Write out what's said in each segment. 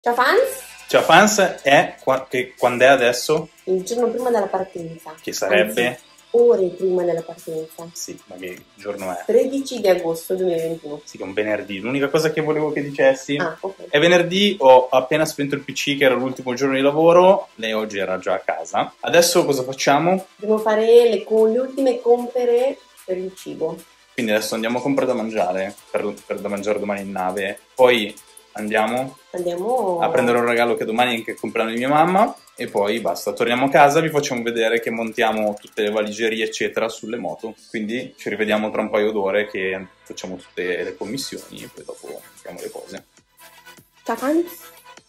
Ciao fans! Ciao fans, quando è adesso? Il giorno prima della partenza. Che sarebbe? Anzi, ore prima della partenza. Sì, ma che giorno è? 13 di agosto 2021. Sì, che è un venerdì. L'unica cosa che volevo che dicessi ok. è venerdì, ho appena spento il PC che era l'ultimo giorno di lavoro, lei oggi era già a casa. Adesso cosa facciamo? Dobbiamo fare le ultime compere per il cibo. Quindi adesso andiamo a comprare da mangiare, per da mangiare domani in nave. Poi andiamo a prendere un regalo che domani è anche il compleanno di mia mamma e poi basta, torniamo a casa, vi facciamo vedere che montiamo tutte le valigerie eccetera sulle moto, quindi ci rivediamo tra un paio d'ore che facciamo tutte le commissioni e poi dopo facciamo le cose. Ciao fans!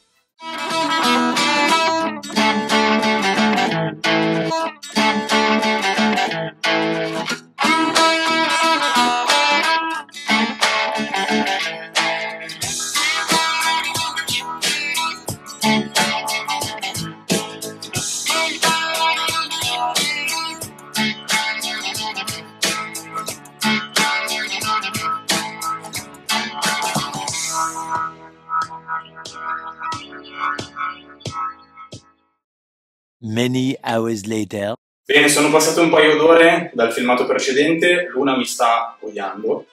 Many hours later. Bene, sono passate un paio d'ore dal filmato precedente, Luna mi sta odiando,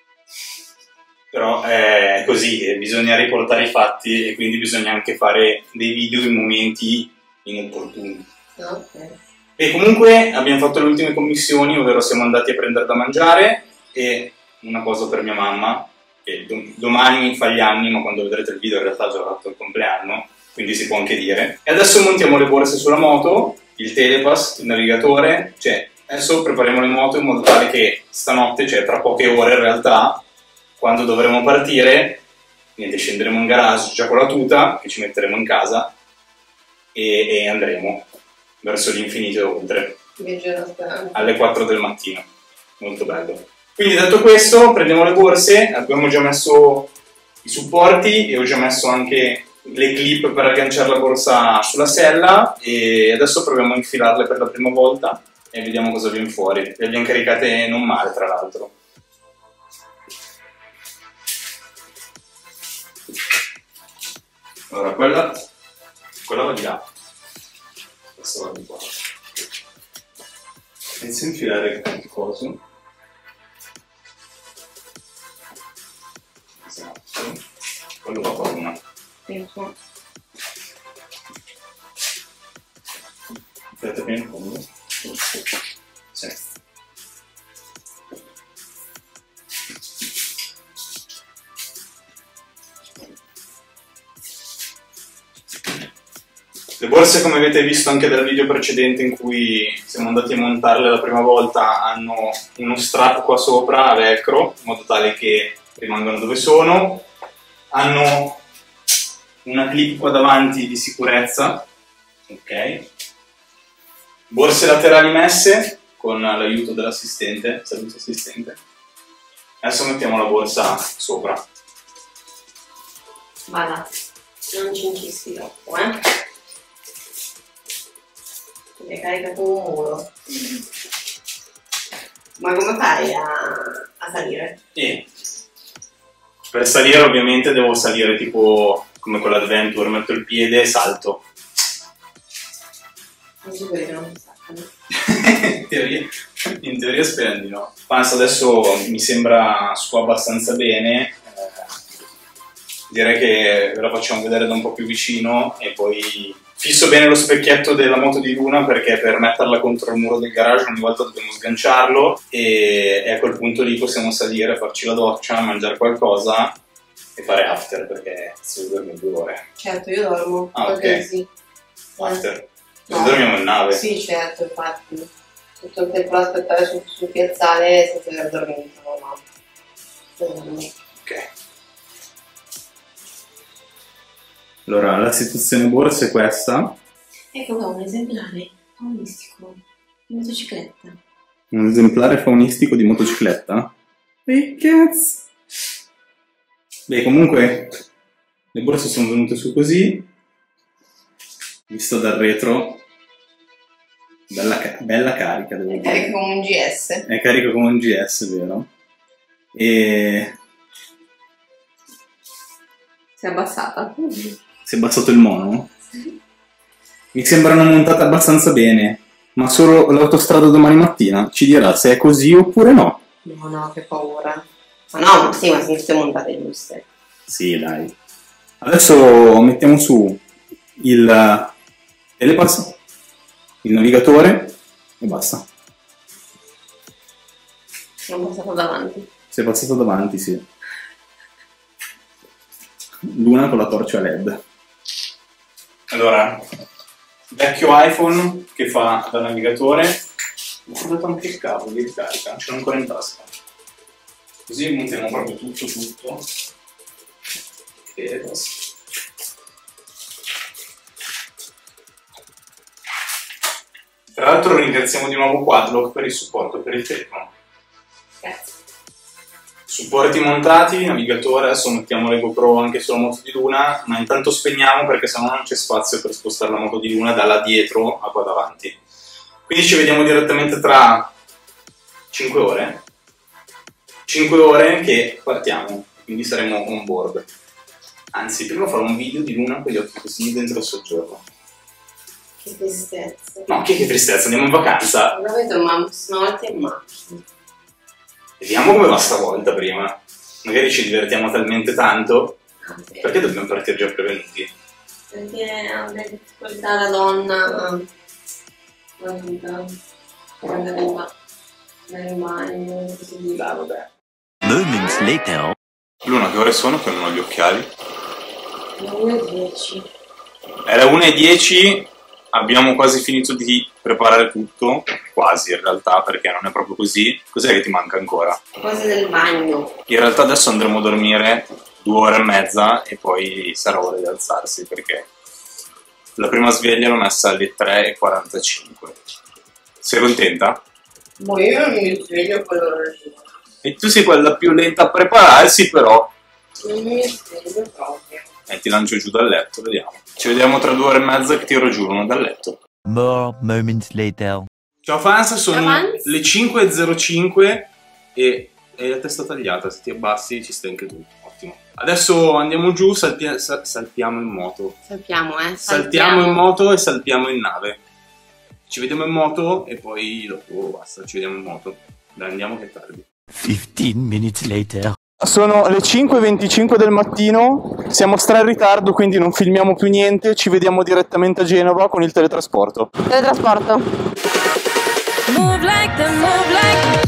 però è così, bisogna riportare i fatti e quindi bisogna anche fare dei video in momenti inopportuni. Ok. E comunque abbiamo fatto le ultime commissioni, ovvero siamo andati a prendere da mangiare e una cosa per mia mamma, che domani fa gli anni, ma quando vedrete il video in realtà ha già fatto il compleanno, quindi si può anche dire. E adesso montiamo le borse sulla moto, il telepass, il navigatore, cioè adesso prepariamo le moto in modo tale che stanotte, cioè tra poche ore in realtà, quando dovremo partire, niente, scenderemo in garage già con la tuta, che ci metteremo in casa e andremo verso l'infinito e oltre, alle 4 del mattino, molto bello. Quindi detto questo, prendiamo le borse, abbiamo già messo i supporti e ho già messo anche le clip per agganciare la borsa sulla sella e adesso proviamo a infilarle per la prima volta e vediamo cosa viene fuori. Le abbiamo caricate non male, tra l'altro. Allora, quella va di là, questa va di qua. Inizio a infilare il coso. Esatto. Quello va qua una. Aspetta bene il fondo. Sì. Le borse, come avete visto anche dal video precedente in cui siamo andati a montarle la prima volta, hanno uno strap qua sopra a velcro, in modo tale che rimangano dove sono. Hanno una clip qua davanti di sicurezza, ok. Borse laterali messe con l'aiuto dell'assistente, saluto assistente. Adesso mettiamo la borsa sopra. Vada, non cincissi troppo, Mi hai caricato un muro. Ma come fai a salire? Per salire ovviamente devo salire tipo come con l'Adventure, metto il piede e salto. Non si vede che non mi staccano. in teoria spero di no. Penso adesso mi sembra su abbastanza bene. Direi che ve la facciamo vedere da un po' più vicino e poi fisso bene lo specchietto della moto di Luna perché per metterla contro il muro del garage ogni volta dobbiamo sganciarlo e a quel punto lì possiamo salire, farci la doccia, mangiare qualcosa e fare after perché si dorme 2 ore. Certo, io dormo. Ah, ok. Sì. After. No. Dormiamo in nave. Sì, certo, infatti. Tutto il tempo ad aspettare sul piazzale senza aver dormito, no. Ok. Allora, la situazione borsa è questa. Ecco qua un esemplare faunistico di motocicletta. Un esemplare faunistico di motocicletta? E cazzo! Beh, comunque, le borse sono venute su così. Visto dal retro, bella carica, devo dire. È carica come un GS. È carica come un GS, vero? E... Si è abbassata. Si Si è abbassato il mono? Mi sembrano montate abbastanza bene, ma solo l'autostrada domani mattina ci dirà se è così oppure no. No, no, che paura. Ma no, ma sì, ma siete montate giuste. Sì, dai. Adesso mettiamo su il telepass, il navigatore e basta. Sono passato davanti. Si è passato davanti, sì. Luna con la torcia LED. Allora, vecchio iPhone che fa da navigatore. Ho guardato anche il cavo di ricarica, ce l'ho ancora in tasca. Così montiamo proprio tutto. E basta. Tra l'altro ringraziamo di nuovo Quadlock per il supporto per il telefono. Grazie. Supporti montati, navigatore, adesso mettiamo le GoPro anche sulla moto di Luna, ma intanto spegniamo perché sennò non c'è spazio per spostare la moto di Luna da là dietro a qua davanti. Quindi ci vediamo direttamente tra 5 ore. 5 ore che partiamo, quindi saremo on board. Anzi, prima farò un video di Luna con gli occhi così dentro il soggiorno. Che tristezza. No, che tristezza, andiamo in vacanza. Non vedo, ma stanotte in macchina. Vediamo come va stavolta prima. Magari ci divertiamo talmente tanto. Sì. Perché dobbiamo partire già prevenuti? Perché ha una difficoltà la donna per andare in bagno, così via. Vabbè. Moments later. Luna, che ore sono che non ho gli occhiali? 1:10. È le 1:10, abbiamo quasi finito di preparare tutto. Quasi in realtà, perché non è proprio così. Cos'è che ti manca ancora? Cose del bagno. In realtà adesso andremo a dormire 2 ore e mezza e poi sarà ora di alzarsi perché la prima sveglia l'ho messa alle 3:45. Sei contenta? Boh, io non mi sveglio a quell'ora lì. E tu sei quella più lenta a prepararsi, però. Non mi sveglio proprio. Ti lancio giù dal letto, vediamo. Ci vediamo tra 2 ore e mezza che tiro giù uno dal letto. More moments later. Ciao fans, sono Ciao, fans. le 5:05 e la testa tagliata, se ti abbassi ci stai anche tu. Ottimo. Adesso andiamo giù, saltiamo in moto. Saltiamo in moto e saltiamo in nave. Ci vediamo in moto e poi dopo basta, ci vediamo in moto. Dai, andiamo che è tardi. 15 minutes later. Sono le 5:25 del mattino, siamo stra in ritardo, quindi non filmiamo più niente, ci vediamo direttamente a Genova con il teletrasporto. Teletrasporto. Move like the move like.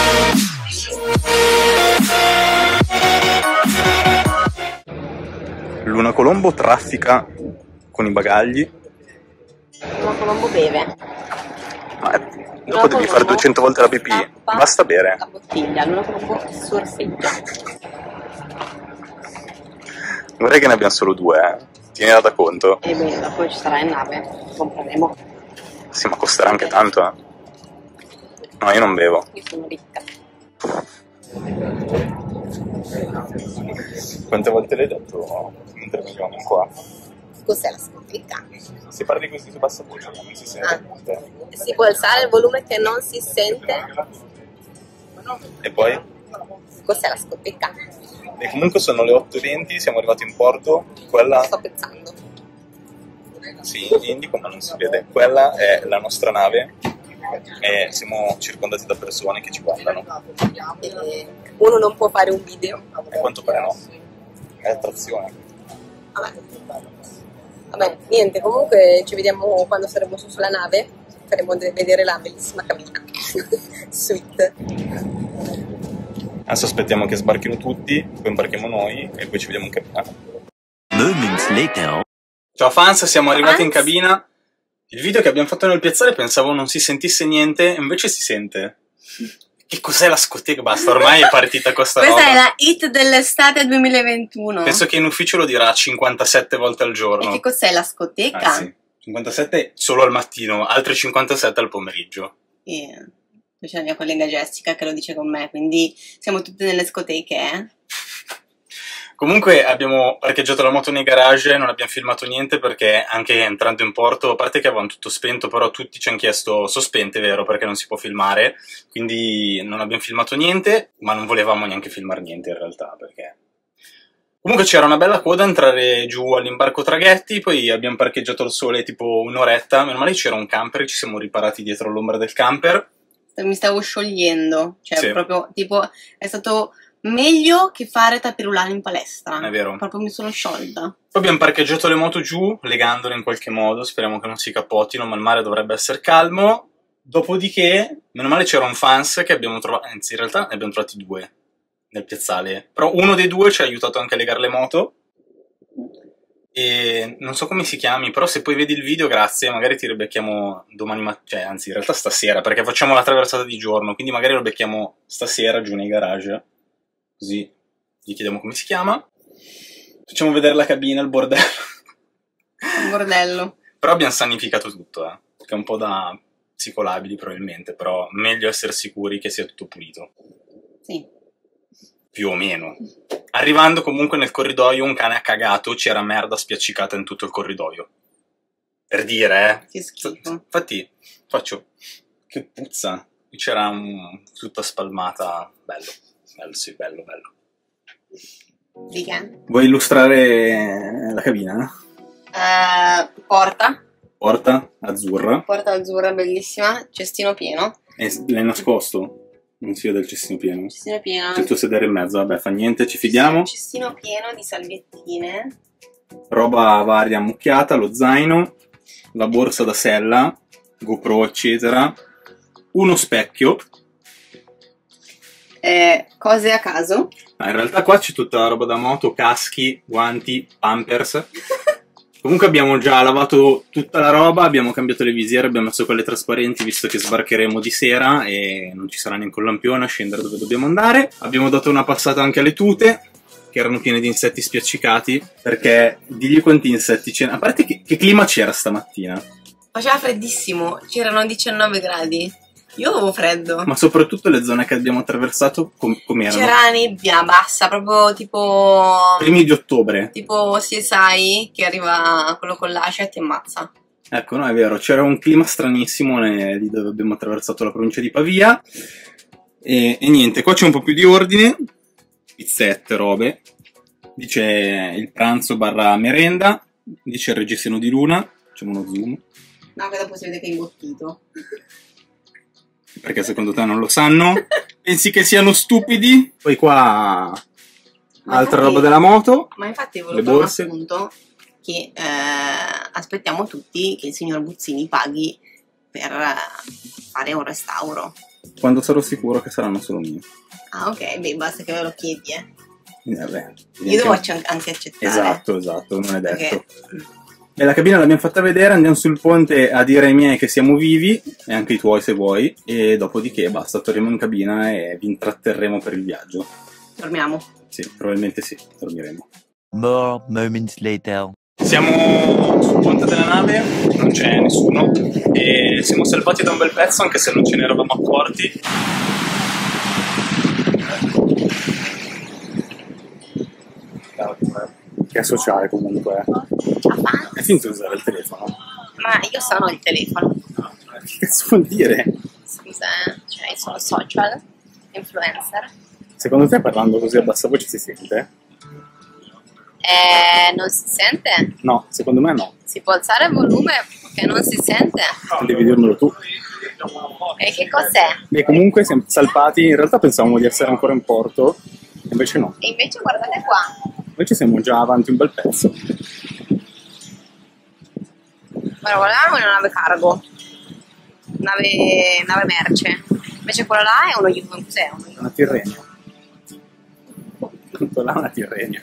Luna Colombo traffica con i bagagli. Luna Colombo beve. Dopo devi fare 200 volte la pipì, basta bere. La bottiglia, Luna Colombo surfeggia. Vorrei che ne abbiamo solo 2, tienila da conto. E bene, dopo ci sarà in nave, compreremo. Sì, ma costerà anche tanto, eh. No, io non bevo. Io sono ricca. Quante volte l'hai detto mentre venivamo qua? Cos'è la sconfitta? Se parli così su bassa voce non si sente. Si può alzare il volume che non si sente? E poi? Cos'è la sconfitta? E comunque sono le 8:20, siamo arrivati in porto. Quella, Sto pensando. sì, indico ma non si vede. Quella è la nostra nave e siamo circondati da persone che ci guardano. Uno non può fare un video. A quanto pare no. È attrazione. Vabbè, niente, comunque ci vediamo quando saremo su sulla nave. Faremo vedere la bellissima cabina. Sweet. Adesso aspettiamo che sbarchino tutti, poi imbarchiamo noi e poi ci vediamo in cabina. Moments later. Ciao fans, siamo arrivati in Fans? cabina. Il video che abbiamo fatto nel piazzale pensavo non si sentisse niente, invece si sente. Che cos'è la scoteca? Basta, ormai è partita questa roba. Questa è la hit dell'estate 2021. Penso che in ufficio lo dirà 57 volte al giorno. E che cos'è la scoteca? Ah, sì. 57 solo al mattino, altre 57 al pomeriggio. Poi c'è la mia collega Jessica che lo dice con me, quindi siamo tutte nelle scoteche, eh? Comunque abbiamo parcheggiato la moto nei garage, non abbiamo filmato niente perché anche entrando in porto, a parte che avevamo tutto spento, però tutti ci hanno chiesto sospente, vero, perché non si può filmare, quindi non abbiamo filmato niente, ma non volevamo neanche filmare niente in realtà, perché... Comunque c'era una bella coda a entrare giù all'imbarco traghetti, poi abbiamo parcheggiato al sole tipo un'oretta, meno male c'era un camper, ci siamo riparati dietro all'ombra del camper. Mi stavo sciogliendo, cioè Sì. proprio tipo è stato meglio che fare tapirulane in palestra. È vero. Proprio mi sono sciolta. Poi abbiamo parcheggiato le moto giù, legandole in qualche modo, speriamo che non si capottino, ma il mare dovrebbe essere calmo. Dopodiché, meno male c'era un fans che abbiamo trovato, anzi in realtà ne abbiamo trovati 2 nel piazzale, però uno dei 2 ci ha aiutato anche a legare le moto. E non so come si chiami, però se poi vedi il video, grazie, magari ti ribecchiamo domani mattina, cioè anzi in realtà stasera, perché facciamo la traversata di giorno, quindi magari lo becchiamo stasera giù nei garage, così gli chiediamo come si chiama. Facciamo vedere la cabina, il bordello. Un bordello. Però abbiamo sanificato tutto, che è un po' da psicolabili probabilmente, però meglio essere sicuri che sia tutto pulito. Sì. Più o meno. Arrivando comunque nel corridoio un cane ha cagato, c'era merda spiaccicata in tutto il corridoio. Per dire, Che schifo. Infatti faccio, che puzza. C'era tutta spalmata, bello, sì, bello. Di che? Vuoi illustrare la cabina? Porta Azzurra. Porta azzurra bellissima, cestino pieno. E l'hai nascosto? Non si vede il cestino pieno. Cestino pieno. Il tuo sedere in mezzo, vabbè, fa niente, ci fidiamo. Cestino pieno di salviettine. Roba varia ammucchiata, lo zaino, la borsa da sella, GoPro, eccetera. Uno specchio. Cose a caso. In realtà qua c'è tutta la roba da moto, caschi, guanti, pampers. Comunque abbiamo già lavato tutta la roba, abbiamo cambiato le visiere, abbiamo messo quelle trasparenti visto che sbarcheremo di sera e non ci sarà neanche un lampione a scendere dove dobbiamo andare. Abbiamo dato una passata anche alle tute, che erano piene di insetti spiaccicati, perché digli quanti insetti c'erano. A parte che clima c'era stamattina. Faceva freddissimo, c'erano 19 gradi. Io avevo freddo. Ma soprattutto le zone che abbiamo attraversato com'erano? C'era nebbia bassa, proprio tipo... Primi di ottobre. Tipo CSI che arriva quello con l'ascia e ti ammazza. Ecco, no, è vero, c'era un clima stranissimo lì dove abbiamo attraversato la provincia di Pavia. E niente, qua c'è un po' più di ordine. Pizzette, robe. Dice il pranzo / merenda. Dice il reggiseno di Luna. Facciamo uno zoom. No, che dopo si vede che è imbottito. Perché secondo te non lo sanno? Pensi che siano stupidi? Poi qua altra roba della moto. Ma infatti le volevo borse. fare un appunto che aspettiamo tutti che il signor Buzzini paghi per fare un restauro. Quando sarò sicuro che saranno solo mie. Ah ok, beh basta che ve lo chiedi. Vabbè, Io devo anche accettare. Esatto, non è detto. Perché... E la cabina l'abbiamo fatta vedere, andiamo sul ponte a dire ai miei che siamo vivi, e anche ai tuoi se vuoi, e dopodiché basta, torniamo in cabina e vi intratterremo per il viaggio. Dormiamo. Sì, probabilmente sì, dormiremo. More moments later. Siamo sul ponte della nave, non c'è nessuno, e siamo salvati da un bel pezzo anche se non ce ne eravamo accorti. Che è sociale comunque. È finito di usare il telefono. Ma io sono il telefono. Che cazzo vuol dire? Scusa, cioè sono social, influencer. Secondo te parlando così a bassa voce si sente? Non si sente? No, secondo me no. Si può alzare il volume che non si sente? Devi dirmelo tu. E che cos'è? E comunque siamo salpati, in realtà pensavamo di essere ancora in porto, invece no. E invece guardate qua. Invece siamo già avanti un bel pezzo. Guarda, volevamo una nave cargo. Nave merce. Invece quella là è uno yacht. Cos'è? Una Tirrenia. Quella è una Tirrenia.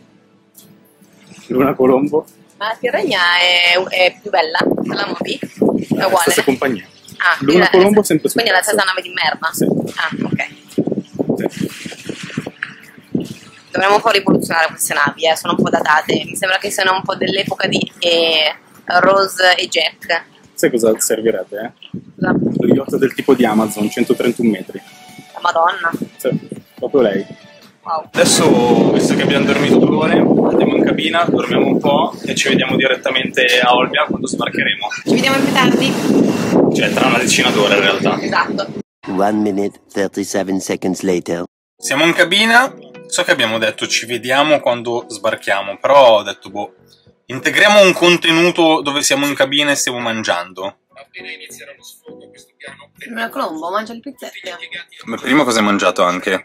Luna Colombo. Ma la Tirrenia è più bella della Moby? È uguale? Stessa compagnia. Ah, Luna Colombo sempre su quindi è la pezzo. stessa nave di merda? Sì. Ah, ok. Sì. Dovremmo un po' rivoluzionare queste navi, sono un po' datate. Mi sembra che siano un po' dell'epoca di Rose e Jack. Sai cosa servirebbe? Cosa? Lo yacht del tipo di Amazon, 131 metri. La Madonna. Sì, proprio lei. Wow. Adesso, visto che abbiamo dormito 2 ore, andiamo in cabina, dormiamo un po' e ci vediamo direttamente a Olbia quando sbarcheremo. Ci vediamo più tardi. Cioè, tra una decina d'ore in realtà. Esatto. 1 minute 37 seconds later. Siamo in cabina, So che abbiamo detto ci vediamo quando sbarchiamo, però ho detto boh, integriamo un contenuto dove siamo in cabina e stiamo mangiando. Appena inizierà lo sfogo, questo piano Una Colombo, mangia le pizzette. Ma prima cosa hai mangiato anche?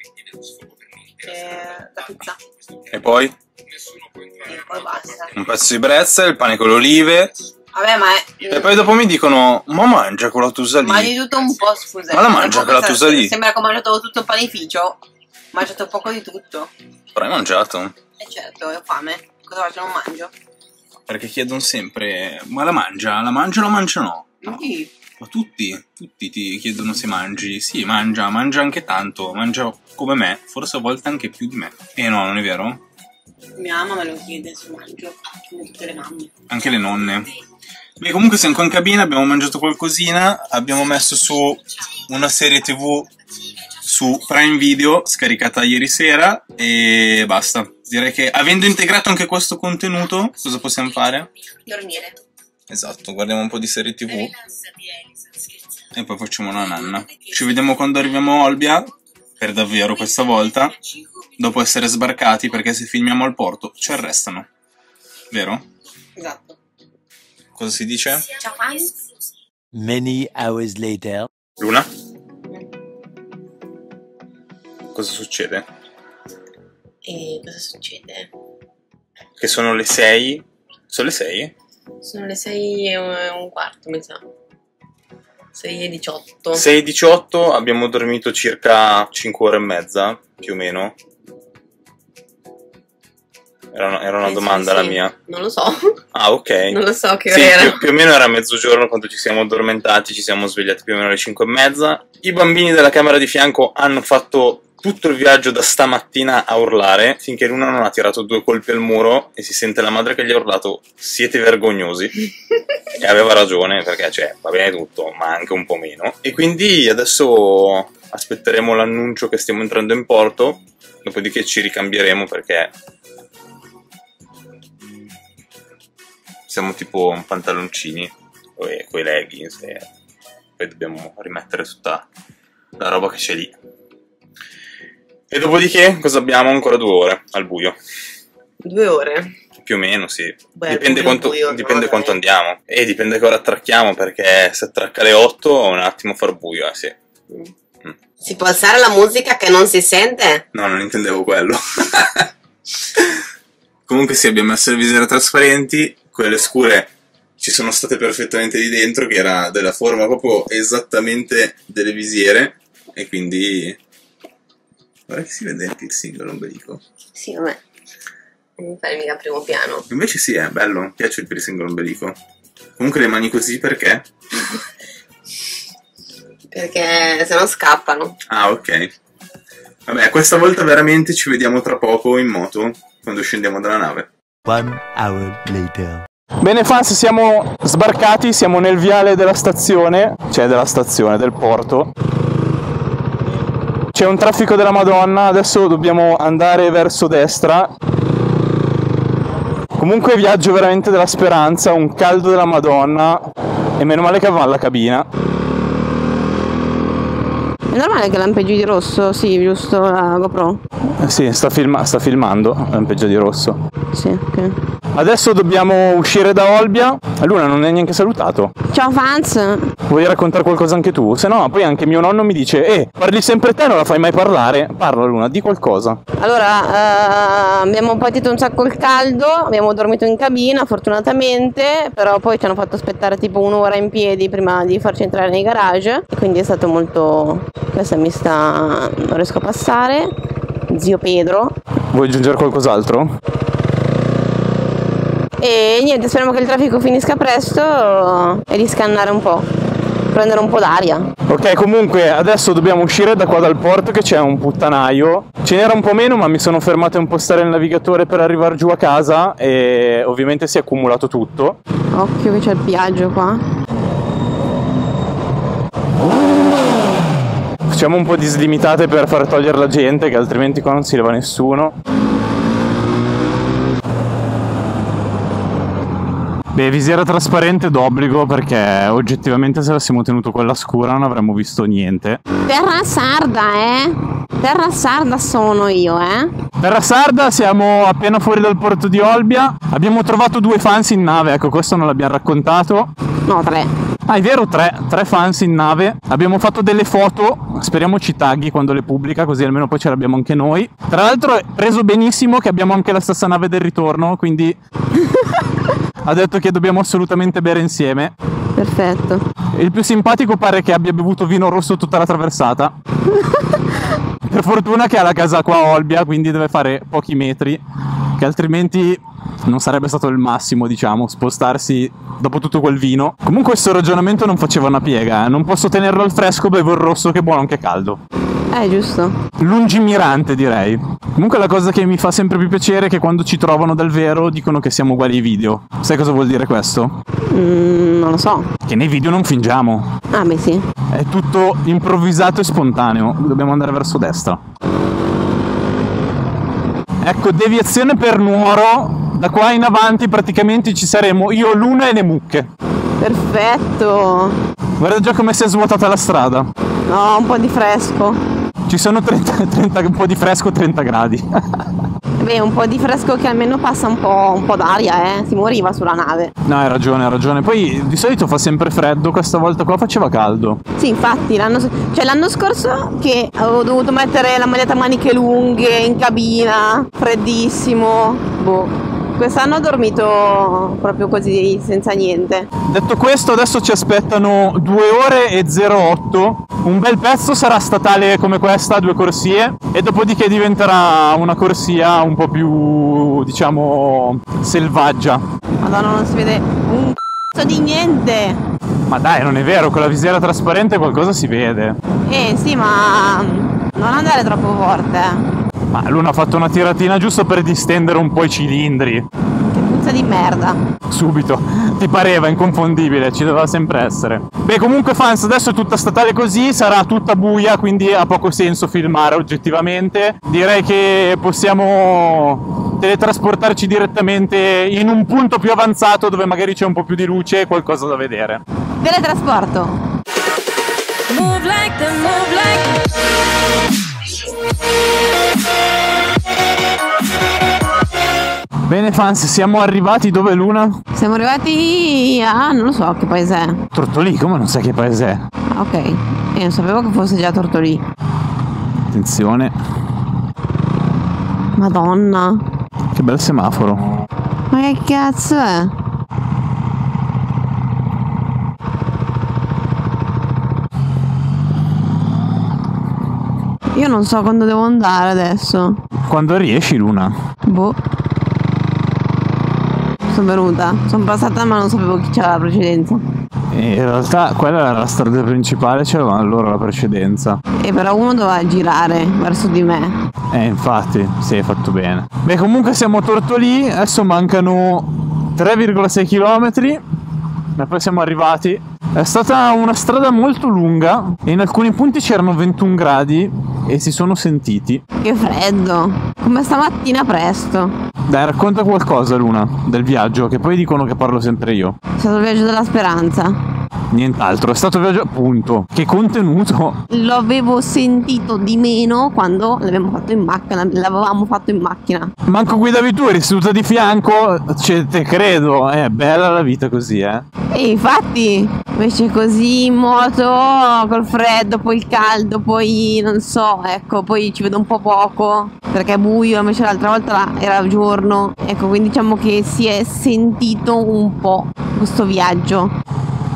La pizza. E poi? E poi basta. Un pezzo di brezza, il pane con le olive. Vabbè, ma E poi dopo mi dicono, ma mangia quella tusa lì. ma di tutto un po', scusa. Ma la mangia quella tusa lì? Sembra che ho mangiato tutto il panificio. Ho mangiato poco di tutto. Però hai mangiato? Certo, ho fame. Cosa faccio? Non mangio. Perché chiedono sempre, ma la mangia? La mangia o la mangia no? No. Sì. Ma tutti ti chiedono se mangi. Sì, mangia anche tanto, mangia come me, forse a volte anche più di me. E no, non è vero? Mia mamma me lo chiede se mangio, come tutte le mamme. Anche le nonne. Beh, comunque siamo qua in cabina, abbiamo mangiato qualcosina, abbiamo messo su una serie TV su Prime Video, scaricata ieri sera, e basta. Direi che avendo integrato anche questo contenuto, cosa possiamo fare? Dormire. Esatto, guardiamo un po' di serie TV e poi facciamo una nanna. Ci vediamo quando arriviamo a Olbia, per davvero questa volta, dopo essere sbarcati, perché se filmiamo al porto ci arrestano. Vero? Esatto. Cosa si dice? Ciao fans. Many hours later. Luna? Cosa succede? E cosa succede? Che sono le 6? Sono le 6? Sono le 6:15, mi sa. 6:18. 6:18, abbiamo dormito circa 5 ore e mezza, più o meno. Era una domanda la mia. Non lo so. Ah, ok. Non lo so che Sì, ora era. più o meno era mezzogiorno quando ci siamo addormentati, ci siamo svegliati più o meno alle 5:30. I bambini della camera di fianco hanno fatto tutto il viaggio da stamattina a urlare, finché Luna non ha tirato 2 colpi al muro e si sente la madre che gli ha urlato siete vergognosi. E aveva ragione, perché cioè, va bene tutto, ma anche un po' meno. E quindi adesso aspetteremo l'annuncio che stiamo entrando in porto, dopodiché ci ricambieremo perché siamo tipo pantaloncini con i leggings e poi dobbiamo rimettere tutta la roba che c'è lì. E dopodiché cosa abbiamo? Ancora 2 ore al buio. 2 ore. Più o meno, sì. Beh, Dipende buio, dipende no, quanto dai. andiamo. E dipende che ora attracchiamo, perché se attracca alle 8 un attimo far buio, sì. Si può alzare la musica che non si sente? No, non intendevo quello. Comunque sì, abbiamo messo le visiere trasparenti, quelle scure ci sono state perfettamente lì dentro, che era della forma proprio esattamente delle visiere, e quindi guarda che si vede il piercing all'ombelico. Sì, vabbè. Non fai mica primo piano. Invece sì, è bello, mi piace il piercing all'ombelico. Comunque le mani così perché? Perché se no scappano. Ah, ok. Vabbè, questa volta veramente ci vediamo tra poco in moto, quando scendiamo dalla nave. 1 hour later. Bene fans, siamo sbarcati, siamo nel viale della stazione, cioè del porto. C'è un traffico della Madonna, adesso dobbiamo andare verso destra. Comunque viaggio veramente della speranza, un caldo della Madonna, e meno male che avevamo la cabina. È normale che lampeggi di rosso? Sì, giusto, la GoPro? Sì, sta filmando, lampeggia di rosso. Sì, ok. Adesso dobbiamo uscire da Olbia. Luna non è neanche salutato. Ciao fans! Vuoi raccontare qualcosa anche tu? Se no, poi anche mio nonno mi dice parli sempre te, non la fai mai parlare. Parla Luna, di qualcosa. Allora, abbiamo patito un sacco il caldo, abbiamo dormito in cabina fortunatamente, però poi ci hanno fatto aspettare tipo 1 ora in piedi prima di farci entrare nei garage, e quindi è stato molto... Questa non riesco a passare. Zio Pedro. Vuoi aggiungere qualcos'altro? E niente, speriamo che il traffico finisca presto e riscannare un po', prendere un po' d'aria. Ok, comunque adesso dobbiamo uscire da qua dal porto, che c'è un puttanaio. Ce n'era un po' meno, ma mi sono fermato a impostare il navigatore per arrivare giù a casa e ovviamente si è accumulato tutto. Occhio che c'è il piaggio qua. Facciamo un po' di slimitate per far togliere la gente, che altrimenti qua non si leva nessuno. Beh, visiera trasparente d'obbligo perché oggettivamente se avessimo tenuto quella scura non avremmo visto niente. Terra sarda, Terra sarda sono io, Terra sarda, siamo appena fuori dal porto di Olbia. Abbiamo trovato 2 fans in nave, ecco, questo non l'abbiamo raccontato. No, 3. Ah, è vero, 3 fans in nave. Abbiamo fatto delle foto, speriamo ci tagghi quando le pubblica, così almeno poi ce l'abbiamo anche noi. Tra l'altro è preso benissimo che abbiamo anche la stessa nave del ritorno, quindi ha detto che dobbiamo assolutamente bere insieme. Perfetto. Il più simpatico pare che abbia bevuto vino rosso tutta la traversata. Per fortuna che ha la casa qua a Olbia, quindi deve fare pochi metri, che altrimenti non sarebbe stato il massimo, diciamo, spostarsi dopo tutto quel vino. Comunque questo ragionamento non faceva una piega, Non posso tenerlo al fresco, bevo il rosso che è buono anche caldo. Giusto. Lungimirante, direi. Comunque la cosa che mi fa sempre più piacere è che quando ci trovano dal vero dicono che siamo uguali ai video. Sai cosa vuol dire questo? Non lo so. Che nei video non fingiamo. Ah, beh sì. È tutto improvvisato e spontaneo. Dobbiamo andare verso destra. Ecco, deviazione per Nuoro. Da qua in avanti praticamente ci saremo io, Luna e le mucche. Perfetto. Guarda già come si è svuotata la strada. No, un po' di fresco. Ci sono 30 un po' di fresco, 30 gradi. Beh, un po' di fresco che almeno passa un po' d'aria, Si moriva sulla nave. No, hai ragione. Poi di solito fa sempre freddo, questa volta qua faceva caldo. Sì, infatti, l'anno scorso che avevo dovuto mettere la maglietta a maniche lunghe in cabina, freddissimo. Boh. Quest'anno ho dormito proprio così, senza niente. Detto questo, adesso ci aspettano 2 ore e 08. Un bel pezzo sarà statale come questa, 2 corsie, e dopodiché diventerà una corsia un po' più, diciamo, selvaggia. Madonna, non si vede un c***o di niente. Ma dai, non è vero, con la visiera trasparente qualcosa si vede. Sì, ma non andare troppo forte. Ma Luna ha fatto una tiratina giusto per distendere un po' i cilindri. Che puzza di merda. Subito, ti pareva inconfondibile, ci doveva sempre essere. Beh, comunque fans, adesso è tutta statale così, sarà tutta buia, quindi ha poco senso filmare oggettivamente. Direi che possiamo teletrasportarci direttamente in un punto più avanzato dove magari c'è un po' più di luce e qualcosa da vedere. Teletrasporto. Move like the move like. Bene fans, siamo arrivati dove, Luna? Siamo arrivati a... non lo so che paese è. Tortolì, come non sai che paese è? Ok, non sapevo che fosse già Tortolì. Attenzione. Madonna. Che bel semaforo. Ma che cazzo è? Io non so quando devo andare adesso. Quando riesci, Luna? Boh. Sono venuta, sono passata ma non sapevo chi c'era la precedenza. In realtà quella era la strada principale, c'era allora la precedenza. E però uno doveva girare verso di me. Infatti, sì, hai fatto bene. Beh, comunque siamo a Tortolì, adesso mancano 3,6 km. E poi siamo arrivati. È stata una strada molto lunga e in alcuni punti c'erano 21 gradi e si sono sentiti. Che freddo, come stamattina presto. Dai, racconta qualcosa, Luna, del viaggio, che poi dicono che parlo sempre io. È stato il viaggio della speranza. Nient'altro, è stato il viaggio, appunto. Che contenuto. Lo avevo sentito di meno quando l'avevamo fatto in macchina. Manco guidavi tu, eri seduta di fianco, te credo, è bella la vita così, E infatti, invece così in moto, col freddo, poi il caldo, poi non so, ecco, poi ci vedo un po' poco, perché è buio, invece l'altra volta era giorno. Ecco, quindi diciamo che si è sentito un po' questo viaggio.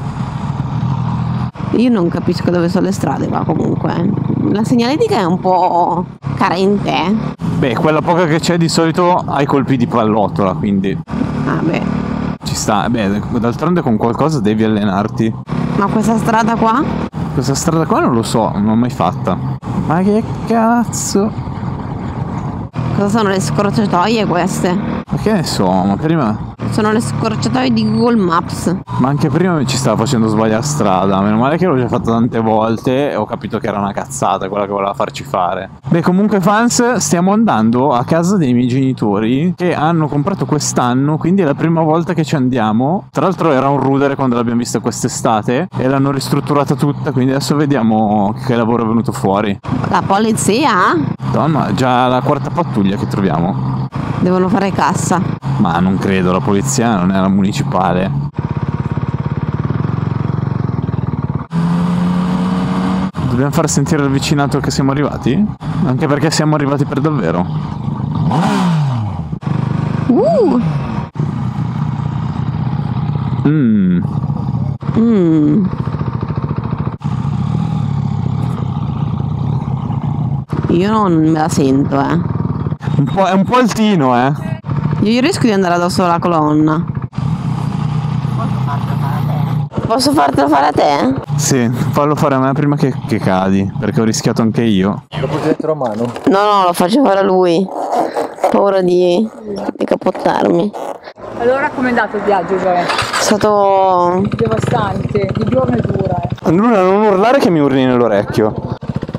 Io non capisco dove sono le strade qua comunque. La segnaletica è un po' carente. Beh, quella poca che c'è di solito ha i colpi di pallottola, quindi Ah beh. ci sta. Beh, d'altronde con qualcosa devi allenarti. Ma questa strada qua? Questa strada qua non lo so, non l'ho mai fatta. Ma che cazzo? Cosa sono le scorciatoie queste? Ma che ne so, ma prima Sono le scorciatoie di Google Maps. Ma anche prima mi ci stava facendo sbagliare strada. Meno male che l'ho già fatto tante volte e ho capito che era una cazzata quella che voleva farci fare. Beh, comunque fans, stiamo andando a casa dei miei genitori che hanno comprato quest'anno, quindi è la prima volta che ci andiamo. Tra l'altro era un rudere quando l'abbiamo vista quest'estate e l'hanno ristrutturata tutta, quindi adesso vediamo che lavoro è venuto fuori. La polizia? Madonna, già la quarta pattuglia che troviamo. Devono fare cassa. Ma non credo, la polizia non è la municipale. Dobbiamo far sentire al vicinato che siamo arrivati? Anche perché siamo arrivati per davvero. Io non me la sento, È un po' altino, Io rischio di andare addosso alla colonna. Posso fartela fare a te? Sì, fallo fare a me prima che cadi, perché ho rischiato anche io. Lo porti dentro a mano? No, lo faccio fare a lui. Ho paura di capottarmi. Allora com'è andato il viaggio, Gioia? È stato Devastante, di giorno è dura. Luna, non urlare che mi urli nell'orecchio.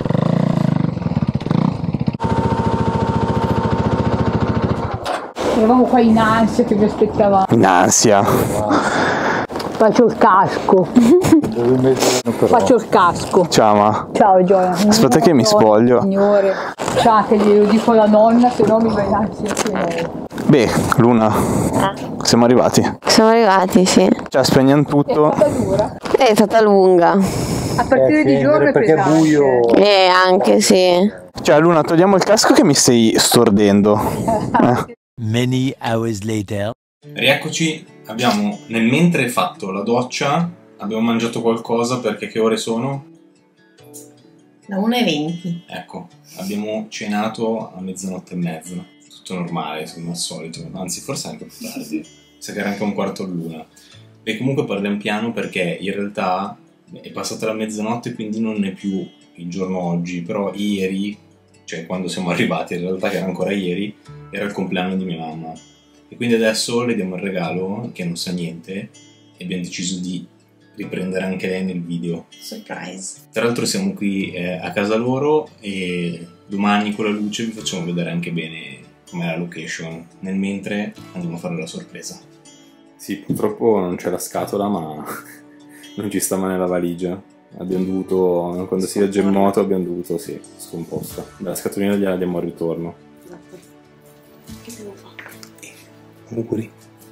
Eravamo qua in ansia che vi aspettavamo. In ansia. Faccio il casco. Faccio il casco. Ciao, ma. Ciao Gioia. Aspetta che mi spoglio. Signore. Ciao, che glielo dico alla nonna, se no mi va in ansia anche lei. Beh, Luna, siamo arrivati. Siamo arrivati, sì. Cioè, spegniamo tutto. È stata dura. È stata lunga. A partire di giorno è perché è pesante. buio. Anche sì. Cioè, Luna, togliamo il casco che mi stai stordendo. Many hours later. Rieccoci, abbiamo nel mentre fatto la doccia, abbiamo mangiato qualcosa perché che ore sono? Da 1:20. Ecco, abbiamo cenato a 00:30, tutto normale, come al solito, anzi forse anche più tardi, sa che era anche 1:45. E comunque parliamo piano perché in realtà è passata la mezzanotte, quindi non è più il giorno oggi, però ieri, cioè quando siamo arrivati, in realtà che era ancora ieri, era il compleanno di mia mamma. E quindi adesso le diamo il regalo, che non sa niente, e abbiamo deciso di riprendere anche lei nel video. Surprise. Tra l'altro siamo qui a casa loro e domani con la luce vi facciamo vedere anche bene com'è la location. Nel mentre andiamo a fare la sorpresa. Sì, purtroppo non c'è la scatola, ma non ci sta mai nella valigia. Abbiamo dovuto, quando si viaggia in moto, abbiamo dovuto, sì, scomposta. La scatolina gliela diamo al ritorno. Che devo fare? Auguri.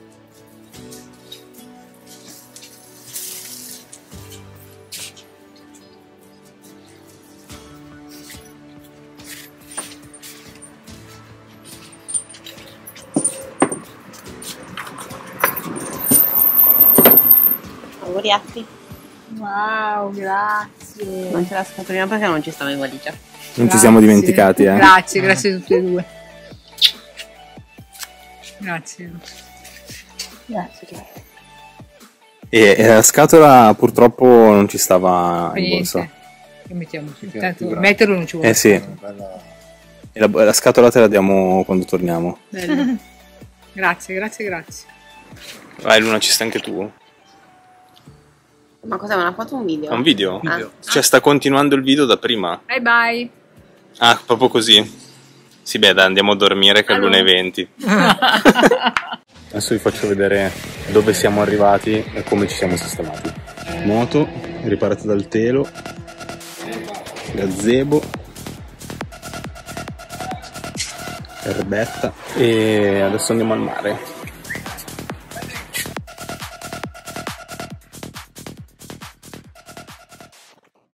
Auguriatti. Wow, grazie. Non c'è la scatolina perché non ci stava in valigia. Non ci siamo dimenticati, eh. Grazie a tutte e due. Grazie. Grazie. E la scatola purtroppo non ci stava in Niente. borsa. Che mettiamo su? Tanto metterlo non ci vuole. Sì. E la scatola te la diamo quando torniamo. Bello. Grazie. Vai Luna, ci sta anche tu? Ma cos'è, una foto o un video? È un video? Ah. Cioè sta continuando il video da prima. Bye bye. Ah, proprio così? Sì, beh, dai, andiamo a dormire che è Allora. l'1:20. Adesso vi faccio vedere dove siamo arrivati e come ci siamo sistemati. Moto, riparata dal telo, gazebo, erbetta e adesso andiamo al mare.